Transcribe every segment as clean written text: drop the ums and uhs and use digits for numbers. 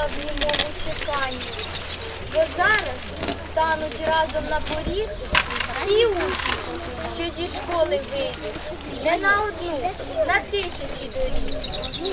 в німому чеканні. Бо зараз стануть разом на поріг ті учні, що зі школи вийдуть, не на одну, на тисячі доріг.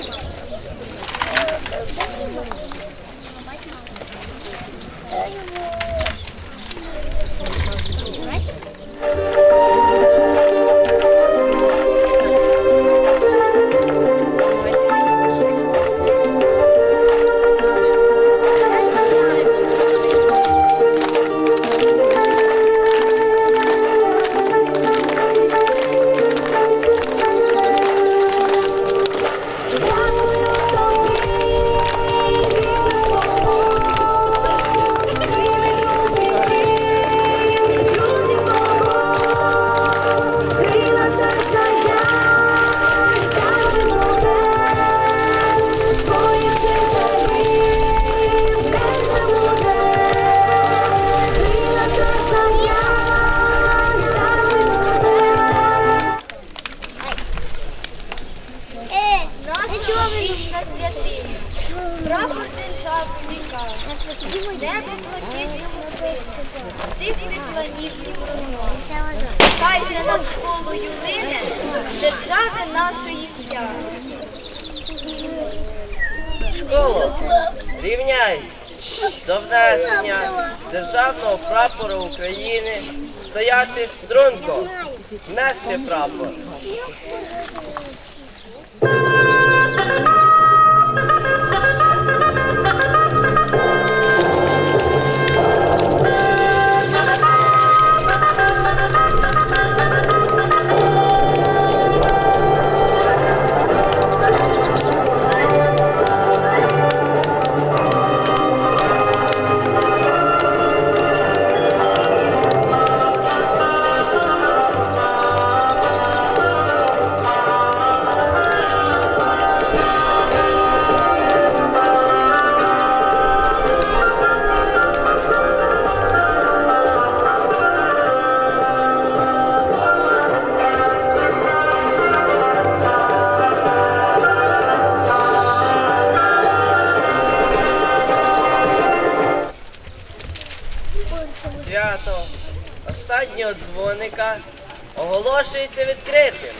Хай же над школою лине держави нашої стяги. Школо, рівняйся до внесення державного прапора України, стояти струнко, несли прапор. Свято останнього дзвоника оголошується відкритим.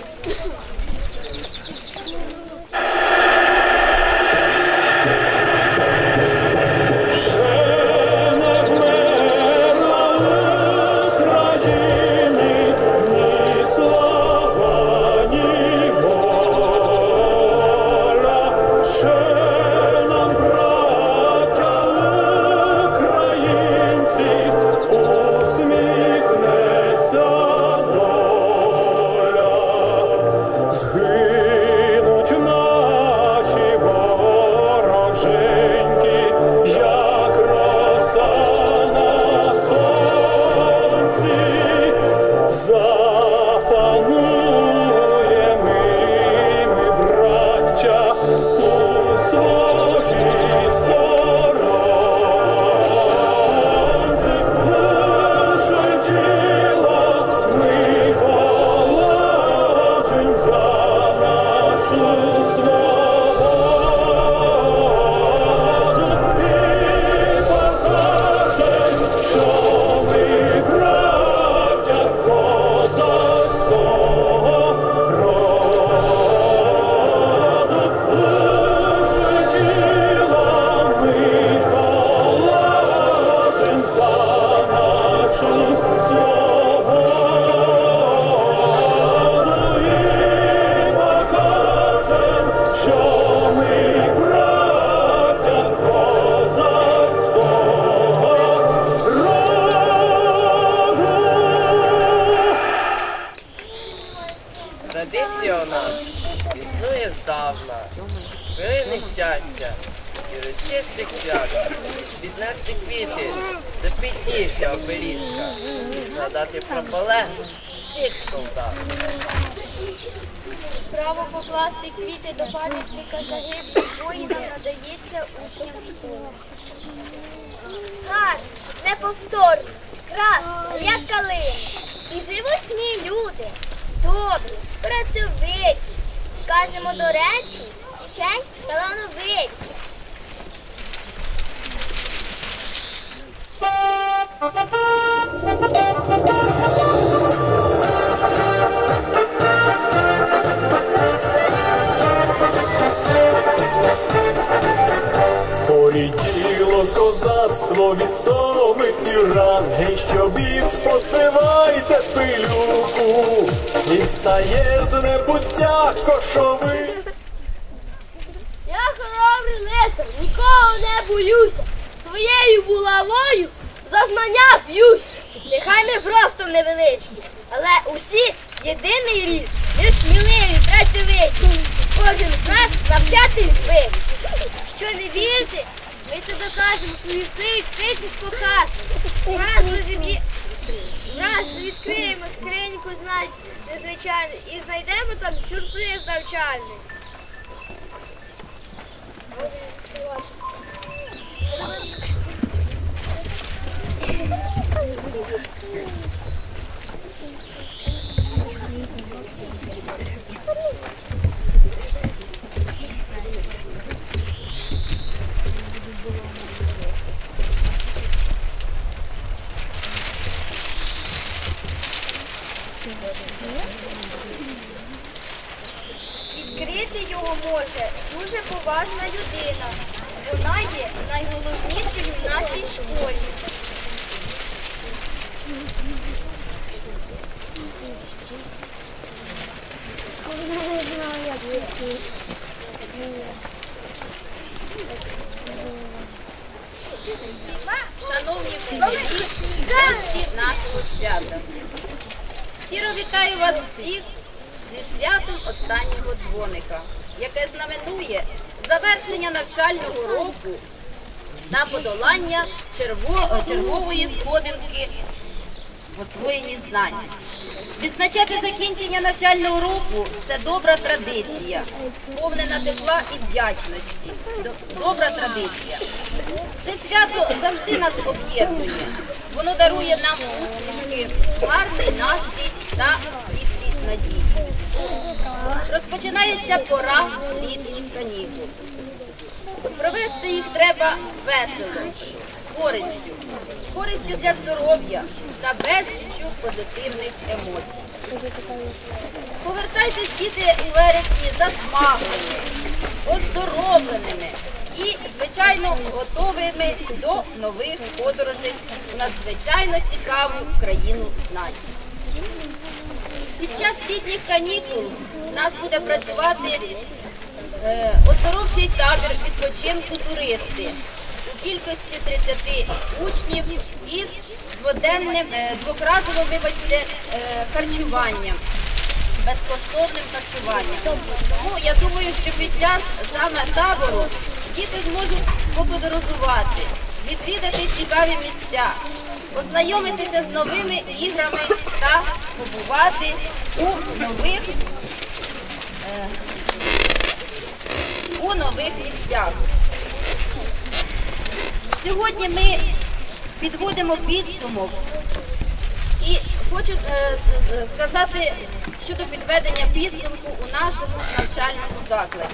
Традиція у нас існує здавна, хвилини щастя і урочистих свят, піднести квіти до підніжжя обеліска, згадати про полеглих всіх солдат. Право покласти квіти до пам'ятника загиблих воїнам надається учням школи. Гарно, неповторно, красно, як калина. І живуть в ній люди. Добрі, працьовиті, скажемо до речі, ще й талановиті. сило, козацтво відтомить і ран. Гей, щобіт, поспівайте пилюку, і стає з небуття кошовий. Я хоробрий лицар, нікого не боюся. Своєю булавою за знання б'юсь. Нехай ми просто невеличкі, але усі єдиний рід. Ми сміливі, працьовиті. Кожен з нас навчатись звик. Що не вірите, ми це докажемо свої сили кричить покажемо. Раз відкриємо скриньку знань незвичайну і знайдемо там сюрприз навчальний. Відкрити його може дуже поважна людина. Вона є найголовнішою в нашій школі. Шановні вчителі, гості нашого свята. Щиро вітаю вас всіх зі святом останнього дзвоника, яке знаменує завершення навчального року та подолання чергової сходинки в освоєнні знань. Відзначати закінчення навчального року – це добра традиція, сповнена тепла і вдячності. Добра традиція. Це свято завжди нас об'єднує. Воно дарує нам усмішки, гарний настрій та світлі надії. Розпочинається пора літніх канікул. Провести їх треба весело, з користю для здоров'я та безліччю позитивних емоцій. Повертайтесь, діти, у вересні засмаглими, оздоровленими і, звичайно, готовими до нових подорожей у надзвичайно цікаву країну знань. Під час літніх канікул у нас буде працювати оздоровчий табір відпочинку туристи у кількості 30 учнів із двокразовим, харчуванням, безкоштовним харчуванням. Тому я думаю, що під час саме табору діти зможуть поподорожувати, відвідати цікаві місця, ознайомитися з новими іграми та побувати у нових місцях. Сьогодні ми підводимо підсумок і хочу сказати щодо підведення підсумку у нашому навчальному закладі.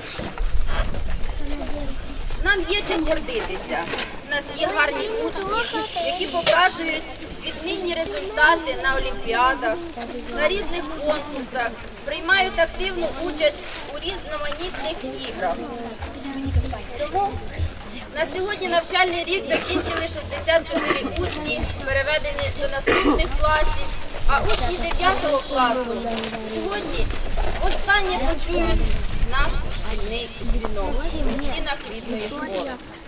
Нам є чим гордитися. У нас є гарні учні, які показують відмінні результати на олімпіадах, на різних конкурсах, приймають активну участь у різноманітних іграх. Тому на сьогодні навчальний рік закінчили 64 учні, переведені до наступних класів, а учні 9 класу сьогодні останнє почують наш шкільний дзвінок у стінах рідної школи.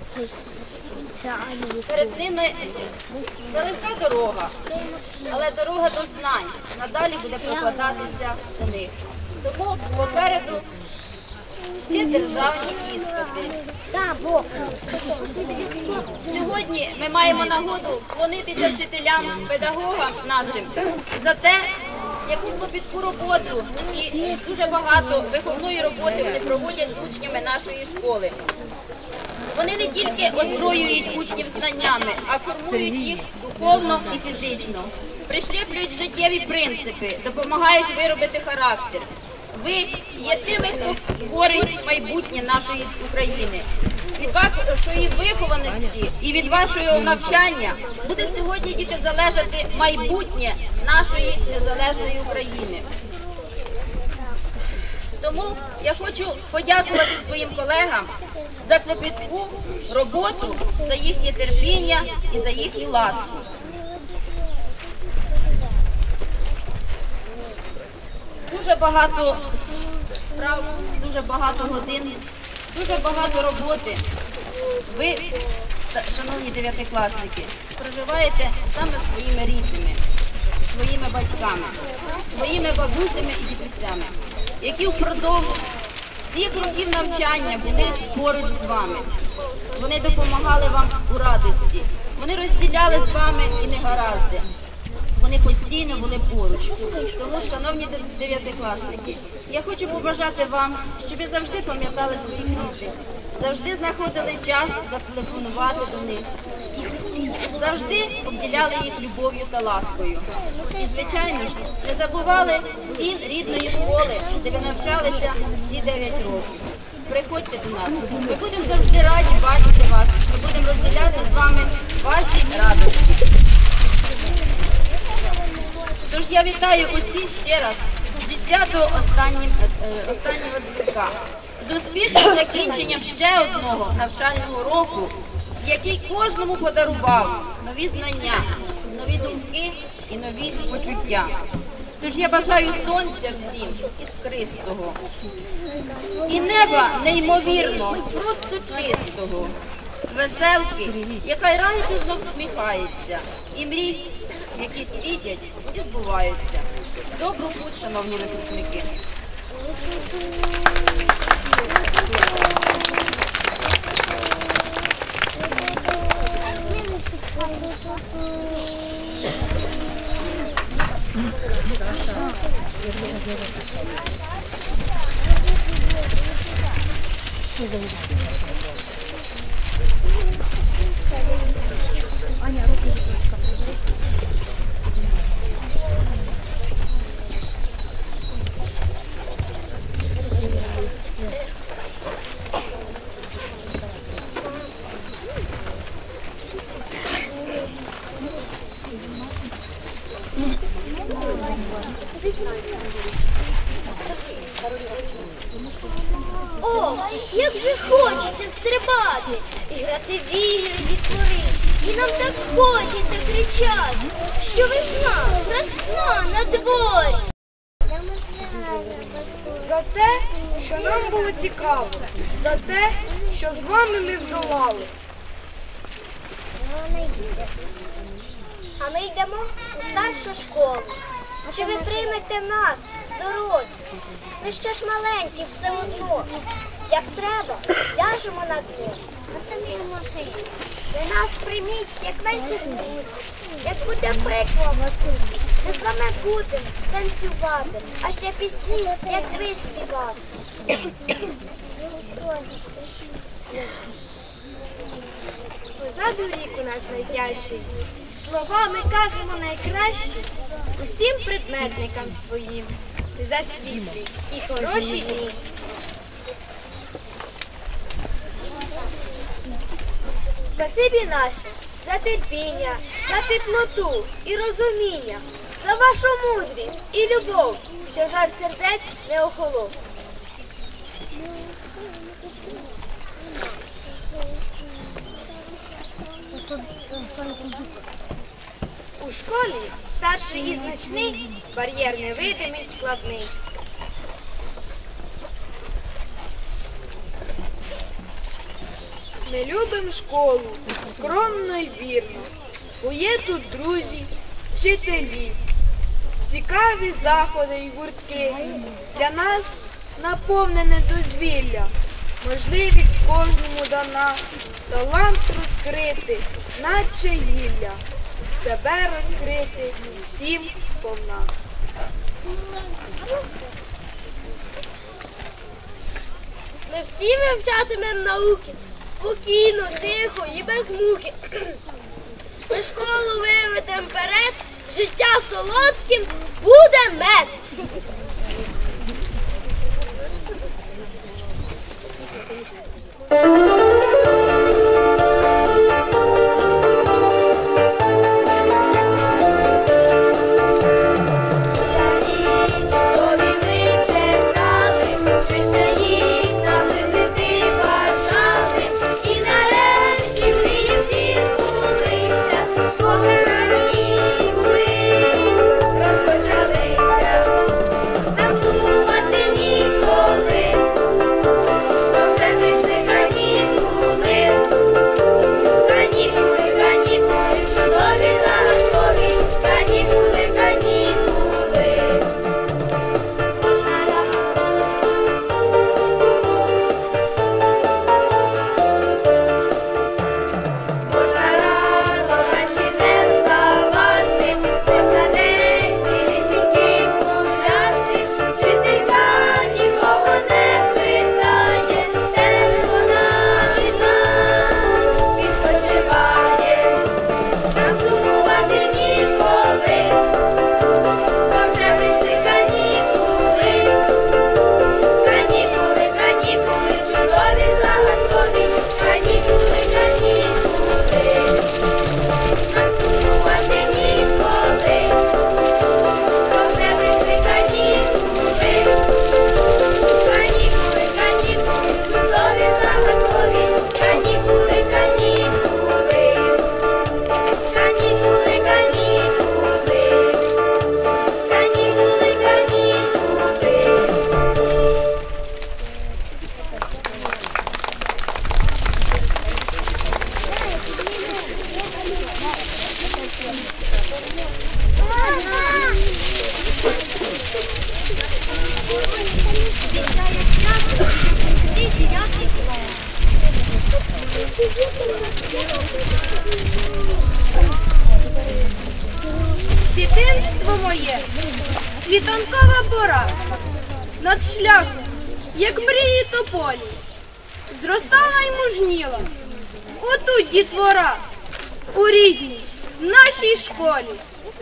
Перед ними нелегка дорога, але дорога до знань надалі буде прокладатися у них. Тому попереду ще державні іспити. Сьогодні ми маємо нагоду вклонитися вчителям, педагогам нашим за те, яку клопітку роботу і дуже багато виховної роботи вони проводять з учнями нашої школи. Вони не тільки озброюють учнів знаннями, а формують їх духовно і фізично, прищеплюють життєві принципи, допомагають виробити характер. Ви є тими, хто творить майбутнє нашої України. Від вашої вихованості і від вашого навчання буде сьогодні, діти, залежати майбутнє нашої незалежної України. Тому я хочу подякувати своїм колегам за клопітку роботу, за їхнє терпіння і за їхню ласку. Дуже багато справ, дуже багато годин, дуже багато роботи. Ви, шановні дев'ятикласники, проживаєте саме своїми рідними, своїми батьками, своїми бабусями і дідусями, які впродовж всіх років навчання були поруч з вами. Вони допомагали вам у радості, вони розділяли з вами і негаразди. Вони постійно були поруч. Тому, шановні дев'ятикласники, я хочу побажати вам, щоб ви завжди пам'ятали своїх рідних, завжди знаходили час зателефонувати до них, завжди обділяли їх любов'ю та ласкою. І, звичайно ж, не забували стін рідної школи, де ви навчалися всі 9 років. Приходьте до нас. Ми будемо завжди раді бачити вас. Ми будемо розділяти з вами ваші радості. Тож я вітаю усіх ще раз зі свято останнього дзвінка, з успішним закінченням ще одного навчального року, який кожному подарував нові знання, нові думки і нові почуття. Тож я бажаю сонця всім іскристого і неба неймовірно, просто чистого, веселки, яка й райдужно всміхається, і мрій, які світять і збуваються. Добру путь, шановні випускники! О, як же хочеться стрибати, і грати в ігри дітвори. І нам так хочеться кричати, що весна, красна на дворі. За те, що нам було цікаво, за те, що з вами ми здолали. А ми йдемо у старшу школу. Чи ви приймете нас, здорові? Ми ще ж маленькі все одно. Як треба, ляжемо на дно. Ви нас прийміть, як менших друзів. Як буде пекло в матусі, ми з вами будемо танцювати, а ще пісні, як ви співати. Позаду рік у нас найтяжчий, слова ми кажемо найкращі усім предметникам своїм за світлі і хороші дні. Спасибі наше за терпіння, за теплоту і розуміння, за вашу мудрість і любов, що жар сердець не охолов. У школі старший і значний, бар'єр невидимий, складний. Ми любимо школу скромно й вірно, бо є тут друзі, вчителі, цікаві заходи й гуртки. Для нас наповнене дозвілля, можливість кожному дана, талант розкрити, наче гілля, себе розкрити всім сповна. Ми всі вивчатимемо науки, спокійно, тихо і без муки. Ми школу виведемо вперед, життя солодким буде мед. Дитинство моє, світанкова пора, над шляхом, як мрії тополі, зростала й мужніла, отут дітвора, у рідній, нашій школі.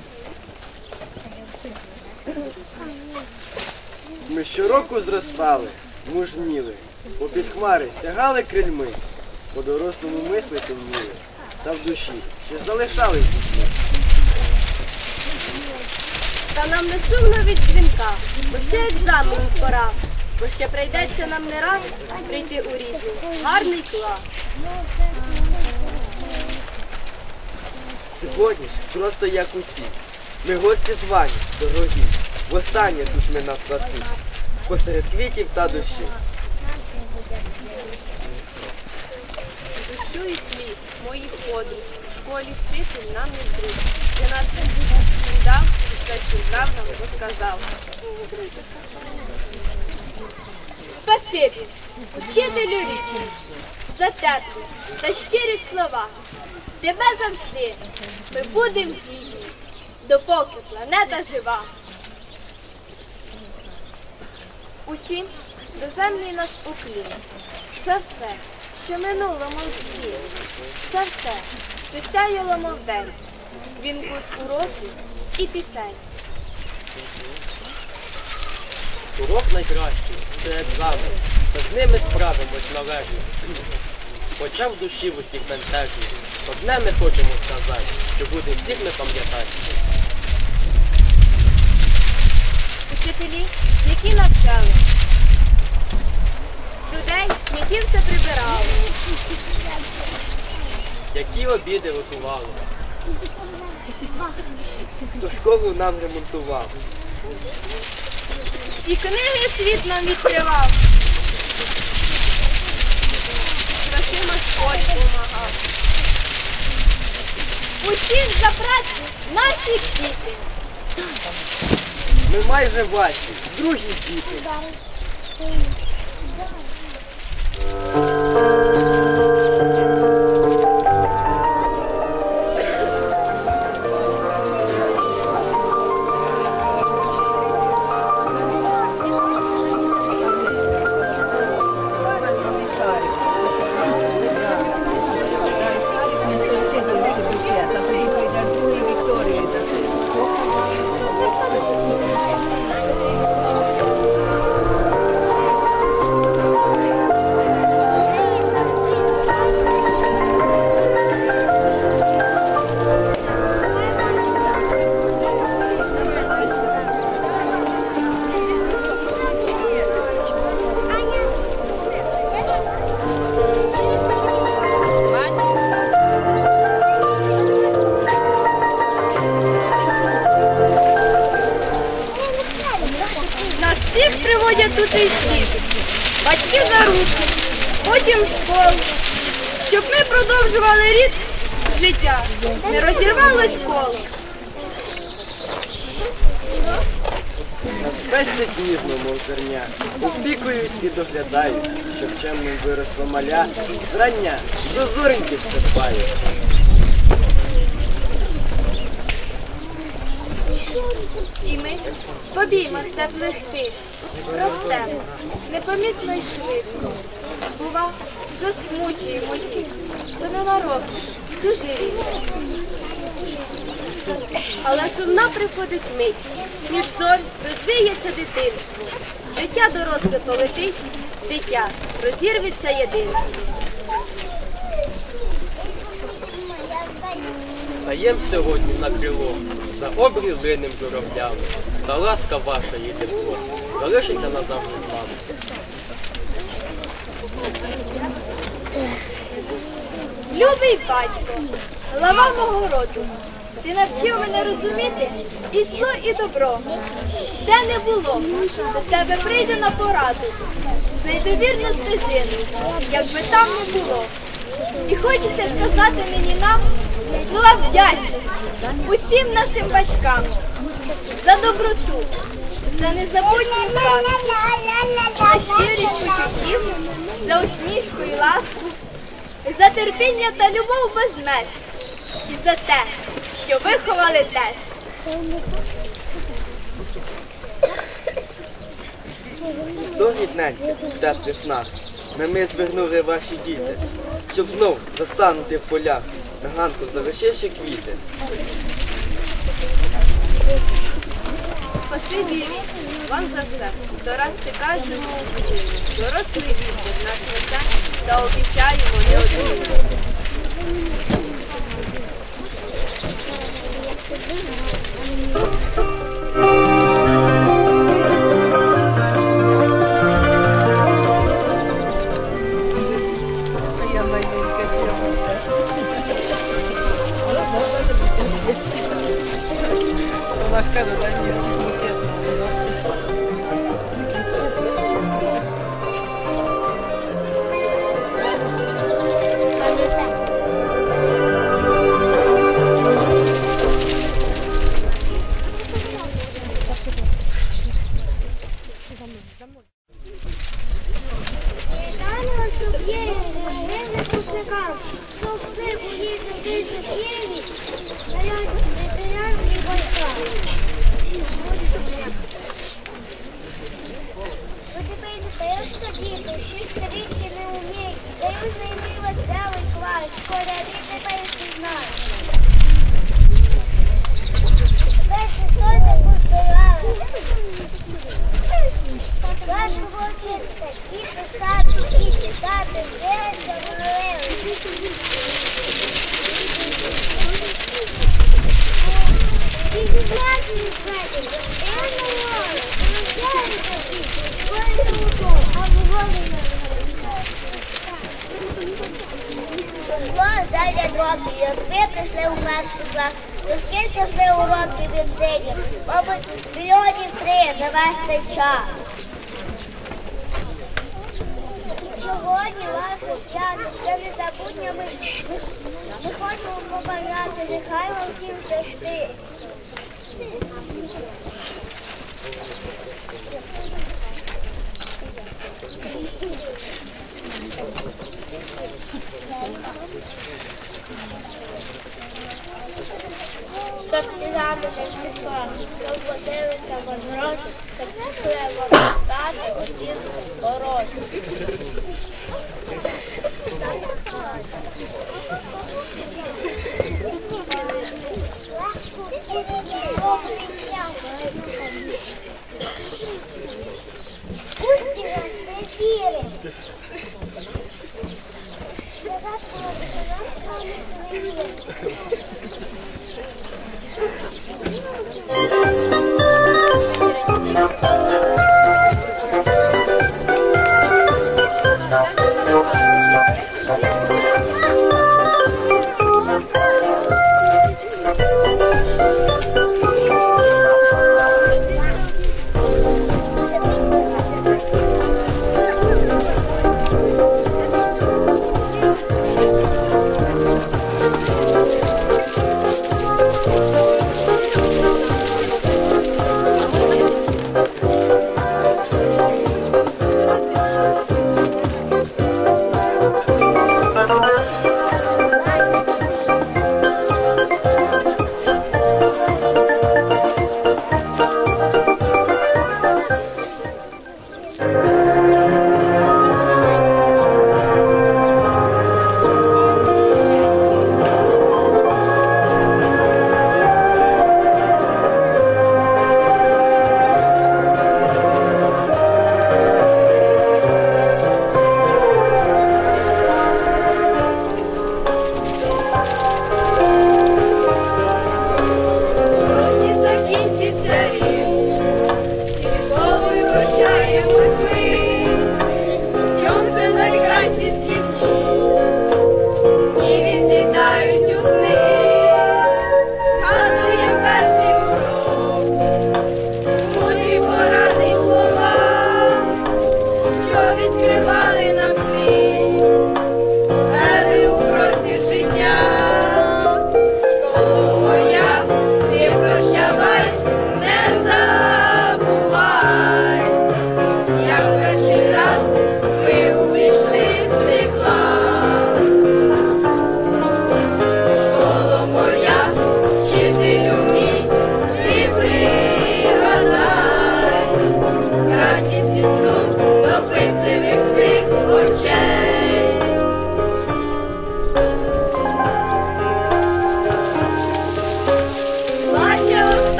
Ми щороку зростали, мужніли, попід хмари сягали крильми, по-дорослому мислити вміли, та в душі ще залишались дітьми. Та нам не сумно від дзвінка, бо ще екзамену пора, бо ще прийдеться нам не раз прийти у рідний гарний клас. Сьогодні ж просто як усі, ми гості звані, дорогі, востаннє тут ми на плаці, посеред квітів та душі. Душу і сліз моїх подруг, в школі вчитель нам не друг. Для нас віддав все, що знав нам розказав. Спасибі, вчителю рідний, за теплі та щирі слова. Тебе завжди ми будемо вільні, допоки планета жива. Усім доземний наш уклін. За все, що минуло, мов звір. За все, що сяяло, мов день. Він був уроків і пісень. Урок найкращий – це екзамен, та з ними справимось належно. Хоча в душі в усіх бентежні, одне ми хочемо сказати, що будемо всіх ми пам'ятати. Учителі, які навчали, людей, які все прибирали, Які обіди готували, Хто школу нам ремонтував, і книги світ нам відкривав. Грошима школі помагав. Усім за працю наші діти. ми майже ваші, другі діти. Нас всіх приводять тут і світ. Батьки за руки, потім в школу. Щоб ми продовжували рід життя, не розірвалось коло. Нас пестять ніжно, мов зерня, опікують і доглядають, щоб чемним виросло маля, зрання до зореньки вступають. І ми в обіймах теплих тих ростемо, непомітно й швидко. Бува, засмучуємо їх, то ненароком, дуже рідко. Але сумна приходить мить, між зорь розвіється дитинство. Життя доросле полетить, дитя розірветься єдинство. стаєм сьогодні на крило, за обрій линим журавлями, та ласка ваша і тепло залишиться назавжди з вами. Любий батько, глава мого роду, ти навчив мене розуміти і зло, і добро. Де не було, до тебе прийде на пораду. Знайди вірну стежину, якби там не було. І хочеться сказати нині нам слова вдячності усім нашим батькам за доброту, за незабутній вклад, за щирість почуттів, за усмішку і ласку, за терпіння та любов без меж, і за те, що виховали теж Здохніть, неньки, в теплих снах. Ми звернули ваші діти, щоб знов застанути в полях, на ганку завишивши квіти. Спасибі вам за все. 100 раз це кажемо, дорослий вітер нас несе та обіцяємо неодмінно. Сьогодні ваше свято, це незабутня мить. Ми хочемо побажати, нехай вам всім щастить. Так сідати не пішла, то подивиться в гроші, так пішли вона стати, осінку хорошу.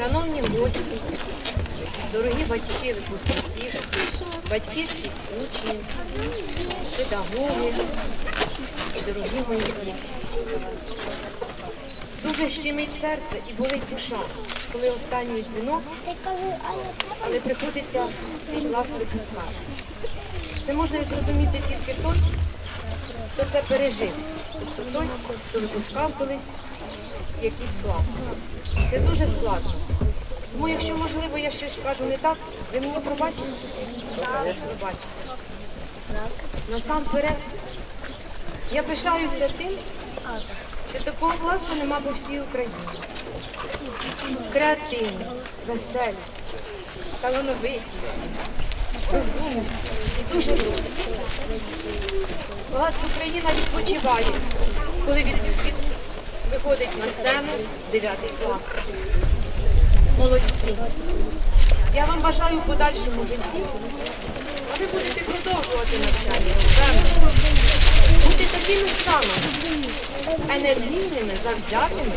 шановні гості, дорогі батьки випускників, батьки всіх учнів, педагоги, дорогі мої діти. Дуже щемить серце і болить душа, коли останній дзвінок, але приходиться свій клас випускати. Це може зрозуміти тільки той, хто це пережив, тобто той, хто випускав колись якийсь клас. Це дуже складно. Тому якщо, можливо, я щось скажу не так, ви мені пробачите? Пробачите. Насамперед, я пишаюся тим, що такого класу нема по всій Україні. Креативні, веселі, талановиті, розумні і дуже добрі. Клас Україна відпочиває, коли виходить на сцену 9 клас. Молодці. Я вам бажаю в подальшому житті, а ви будете продовжувати навчання. Бути такими самими енергійними, завзятими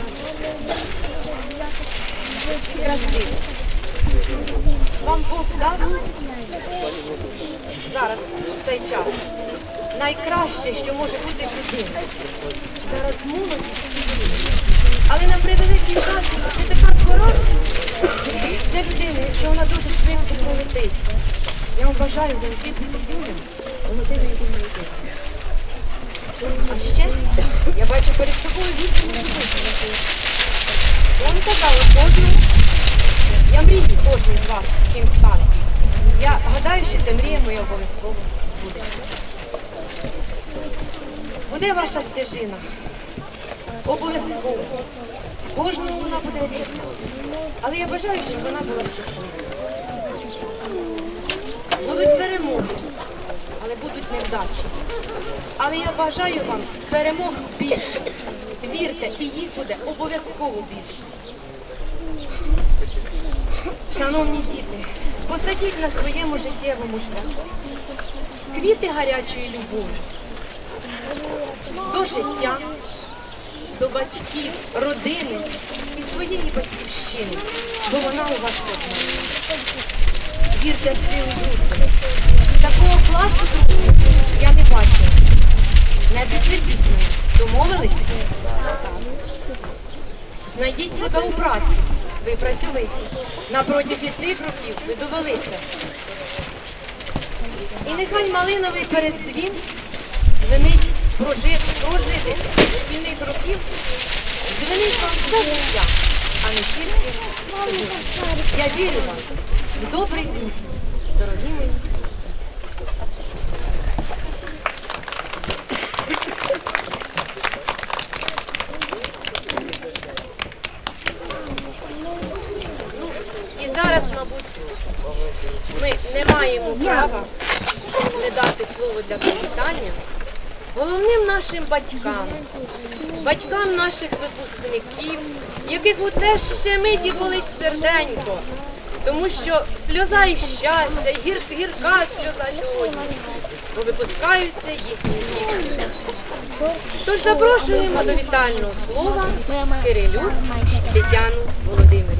і красивими. Вам Бог дав зараз, в цей час, найкраще, що може бути в людині. Зараз молодість. Але на превеликий жаль, це така пора для людини, що вона дуже швидко пролетить. Я вам бажаю завжди бути людям молодими і мистецтвом. А ще я бачу перед собою 8 людей. Я вам казала кожному, я мрію кожен з вас, ким стане. Я гадаю, що ця мрія моя обов'язково буде. Буде ваша стежина. Обов'язково. Кожному вона буде різна. Але я бажаю, щоб вона була щаслива. Будуть перемоги, але будуть невдачі. Але я бажаю вам перемог більше. Вірте, і їх буде обов'язково більше. Шановні діти, посадіть на своєму життєвому шляху квіти гарячої любові до життя, до батьків, родини і своєї батьківщини, бо вона у вас одна. Вірте в силу дружби. Такого класу дружби я не бачила. Не підтвердіть мене. Домовились? Знайдіть себе у праці. Ви працюєте. На протязі цих років ви довели це. І нехай малиновий передзвін дзвенить прожити шкільних років, дзвенить вам все життя, а не тільки сьогодні. Я вірю вам в добрий день, дорогі мої. І зараз, мабуть, ми не маємо права не дати слово для привітання головним нашим батькам, батькам наших випускників, яких у те щемить і болить серденько, тому що сльоза і щастя, і гірка сльоза сьогодні, бо випускаються їхні діти. Тож запрошуємо до вітального слова Кирилюк Тетяну Володимирівну.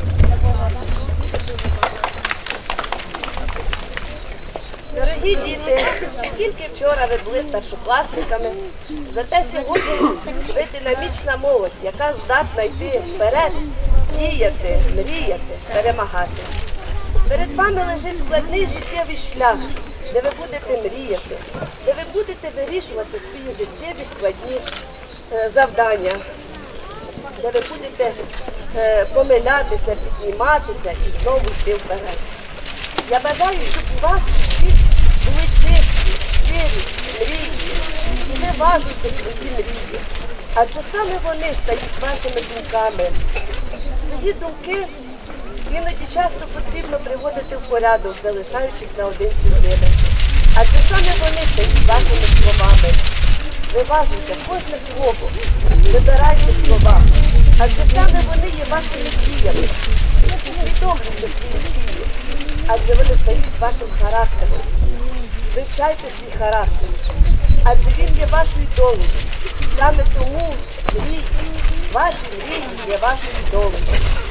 Дорогі діти, тільки вчора ви були старшокласниками, зате сьогодні ви динамічна молодь, яка здатна йти вперед, діяти, мріяти, перемагати. Перед вами лежить складний життєвий шлях, де ви будете мріяти, де ви будете вирішувати свої життєві складні завдання, де ви будете помилятися, підніматися і знову йти вперед. Я бажаю, щоб у вас всіх були чисті, щирі мрії, і не важуйте свої мрії, адже саме вони стають вашими думками. Свої думки іноді часто потрібно приводити в порядок, залишаючись наодинці з ними. Адже саме вони стають вашими словами. Виважуйте кожне слово, вибирайте слова, адже саме вони є вашими діями. Усвідомлюйте свої дії, адже вони стають вашим характером. Вивчайте свій характер, адже він є вашою долею. Саме тому мрії, ваші мрії є вашою долею.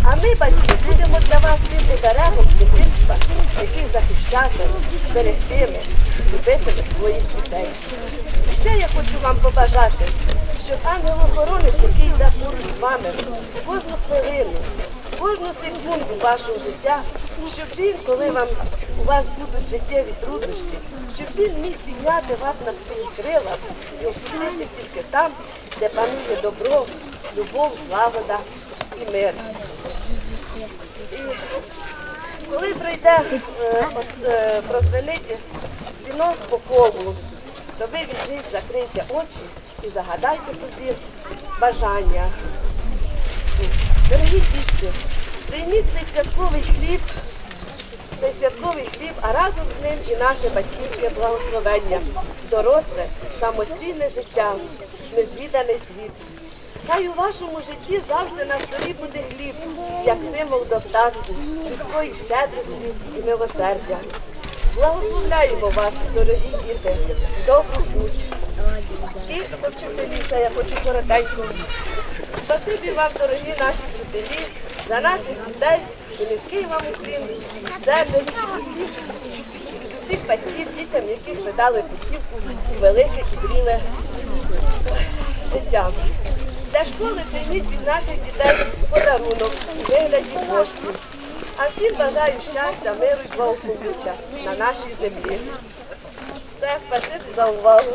А ми, батьки, будемо для вас тим оберегом дитинства, який захищатиме, берегтиме, любитиме своїх дітей. І ще я хочу вам побажати, щоб ангел-охоронець, який йде поруч з вами, кожну хвилину, кожну секунду вашого життя, щоб він, коли у вас будуть життєві труднощі, щоб він міг підняти вас на свої крила і опустити тільки там, де панує добро, любов, злагода і мир. І коли прийде прозвенить дзвінок по колу, то ви візьміть, закрийте очі і загадайте собі бажання. Дорогі дітки, прийміть цей святковий хліб, а разом з ним і наше батьківське благословення, доросле, самостійне життя, незвіданий світ. Хай у вашому житті завжди на столі буде хліб, як символ достатку, людської щедрості і милосердя. Благословляємо вас, дорогі діти, в добру путь. І вчителі, я хочу коротенько. Спасибі вам, дорогі наші вчителі, за наших дітей і низький вам уклін, від усіх батьків, дітям, яких ви дали путівку у велике і зріле життя. Для школи прийміть від наших дітей подарунок у вигляді коштів. А всім бажаю щастя, миру і благополуччя на нашій землі. Все, спасибі за увагу.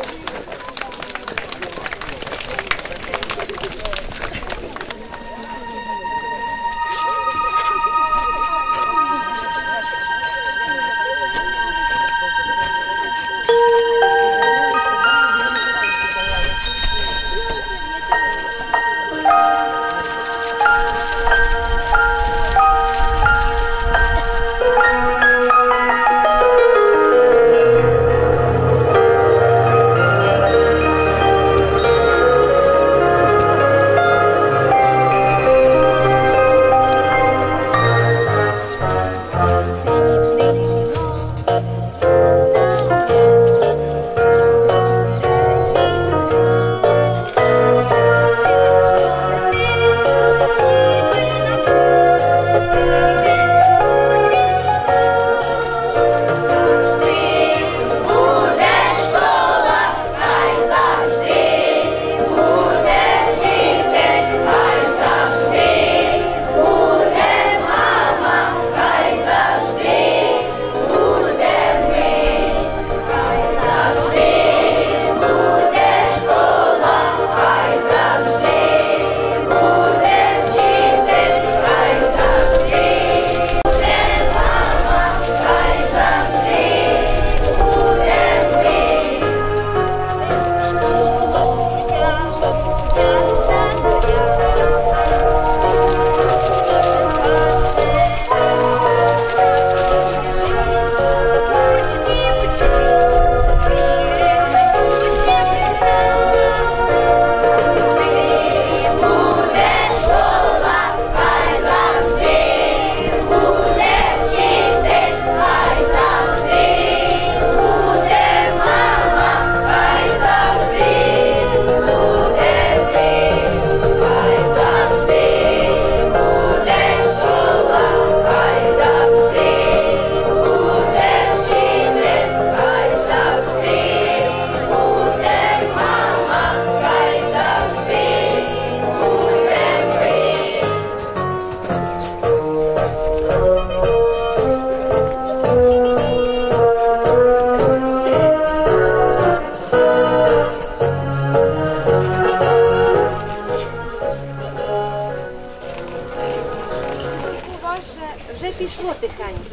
Пішло тихенько.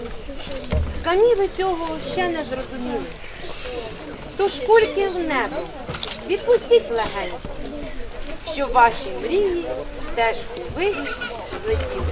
Самі ви цього ще не зрозуміли. Тож кульки в небо, відпустіть легенько, щоб ваші мрії теж увесь злетіли.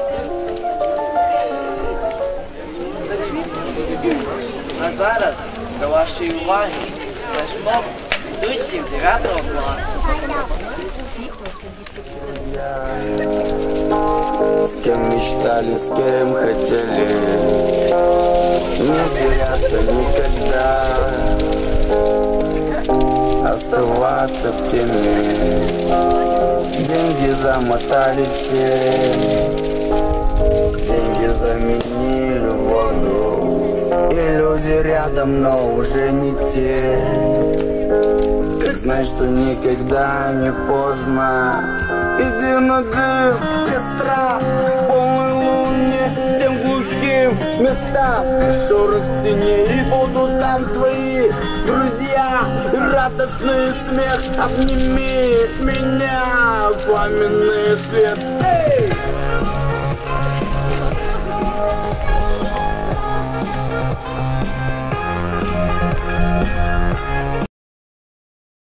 А зараз До вашої уваги флешмоб душів 9 класу. С кем мечтали, с кем хотели не теряться никогда, оставаться в тени. Деньги замотали все, деньги заменили воздух, и люди рядом, но уже не те. Так знай, что никогда не поздно. Иди на дым костра, в полной луне, тем глухим местам. Шорох теней, и будут там твои друзья. Радостный смех, обними меня, пламенный свет. Эй!